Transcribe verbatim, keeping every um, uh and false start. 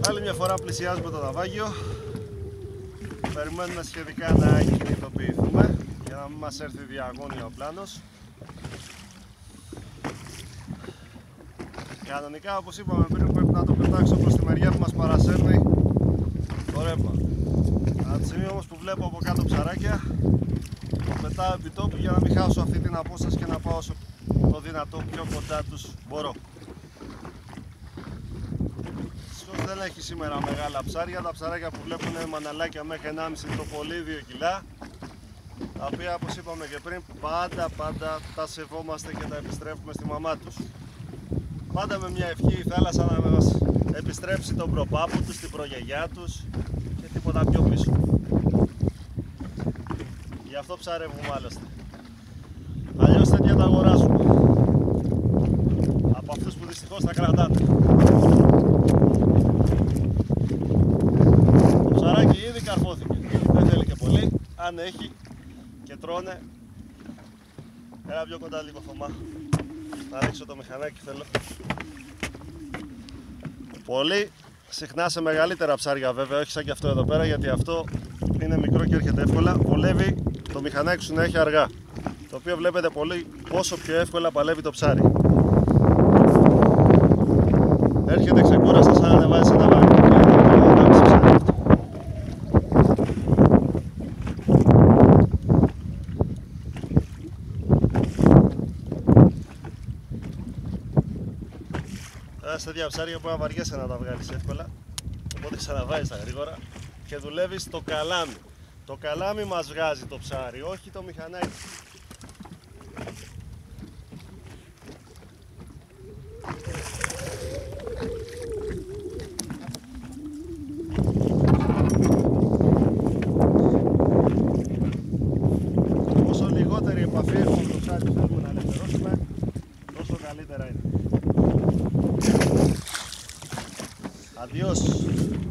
Άλλη μια φορά πλησιάζουμε το ναυάγιο. Περιμένουμε σχετικά να κινητοποιηθούμε για να μην μας έρθει διαγώνια ο πλάνος. Κανονικά, όπως είπαμε πριν, πρέπει να το πετάξω προς τη μεριά που μας παρασέρνει το ρεύμα. Από τη στιγμή όμως που βλέπω από κάτω ψαράκια, το πετάω επί τόπου για να μην χάσω αυτή την απόσταση και να πάω όσο το δυνατό πιο κοντά τους μπορώ. Δυστυχώς δεν έχει σήμερα μεγάλα ψάρια. Τα ψαράκια που βλέπουν είναι μαναλάκια μέχρι ενάμιση το πολύ δύο κιλά, τα οποία, όπως είπαμε και πριν, πάντα πάντα τα σεβόμαστε και τα επιστρέφουμε στη μαμά τους. Πάντα με μια ευχή η θάλασσα να μας επιστρέψει τον προπάπου τους, την προγιαγιά τους και τίποτα πιο πίσω. Γι' αυτό ψαρεύουμε άλλωστε. Αλλιώς τέτοια τα αγοράζουμε από αυτούς που δυστυχώς τα κρατάνε. Το ψαράκι ήδη καρφώθηκε, δεν θέλει και πολύ. Αν έχει και τρώνε, έλα πιο κοντά λίγο Θωμά. Να ρίξω το μηχανάκι θέλω. Πολύ συχνά σε μεγαλύτερα ψάρια βέβαια, όχι σαν και αυτό εδώ πέρα, γιατί αυτό είναι μικρό και έρχεται εύκολα. Βολεύει το μηχανάκι σου να έχει αργά, το οποίο βλέπετε πολύ πόσο πιο εύκολα παλεύει το ψάρι. Έρχεται ξεκούραστα σαν να ανεβάζει ένα βάγιο. Σε τέτοια ψάρια που να βαριέσαι να τα βγάλεις εύκολα, οπότε ξαναβάζεις τα γρήγορα και δουλεύεις το καλάμι. Το καλάμι μας βγάζει το ψάρι, όχι το μηχανάκι. Όσο λιγότερη επαφή έχουμε με το ψάρι που θέλουμε να ελευθερώσουμε, τόσο καλύτερα είναι. Adiós.